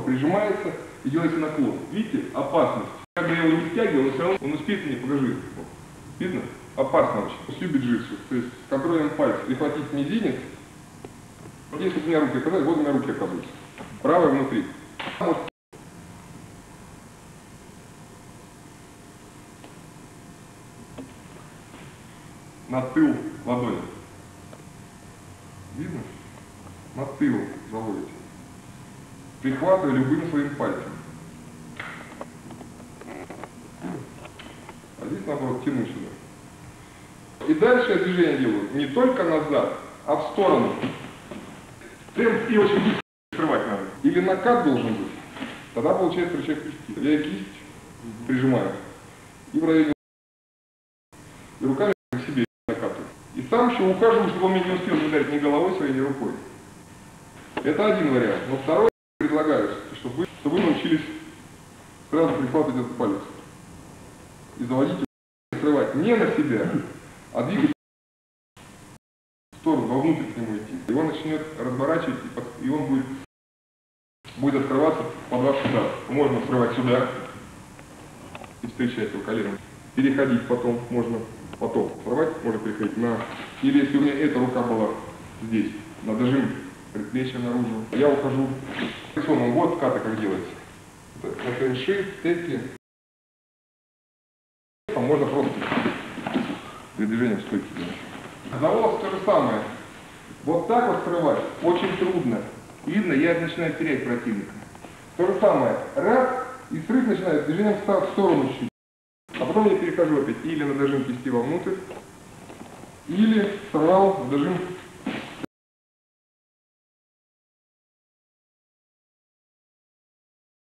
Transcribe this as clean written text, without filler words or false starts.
прижимается и делается наклон. Видите, опасность. Когда я его не стягиваю, все равно он успеет мне, покажи. Видно? Опасно очень. Всю биджитсу. То есть с контролем пальца прихватить мизинец. Вот если у меня руки оказались, вот у меня руки оказываются. Правая внутри. На тыл ладони. Видно? На тыл заводите. Прихватывая любым своим пальцем. А здесь, наоборот, тяну сюда. И дальше я движение делаю не только назад, а в сторону. Темп и очень быстро открывать надо. Или накат должен быть. Тогда получается рычаг кисти. Я кисть прижимаю. И в районе. И руками к себе накатываю. И сам еще ухаживаю, чтобы он меня не успел ударить ни головой своей, ни рукой. Это один вариант. Но второй предлагаю, чтобы вы научились сразу прихватывать этот палец. И заводить его, открывать не на себя, а двигать в сторону, вовнутрь к нему идти. Его начнет разворачивать, и он будет открываться под ваш удар. Можно открывать сюда и встречать его коленом. Переходить потом, можно потом открывать, можно переходить на... Или если у меня эта рука была здесь, на дожим предплечья наружу, я ухожу. Вот ката как делается. На фэнши, степки. Можно просто движением стойки делать. За волос то же самое. Вот так вот скрывать очень трудно. Видно, я начинаю терять противника. То же самое. Раз, и срыв начинает движением в сторону чуть. А потом я перехожу опять или на дожим кисти вовнутрь, или сорвал дожим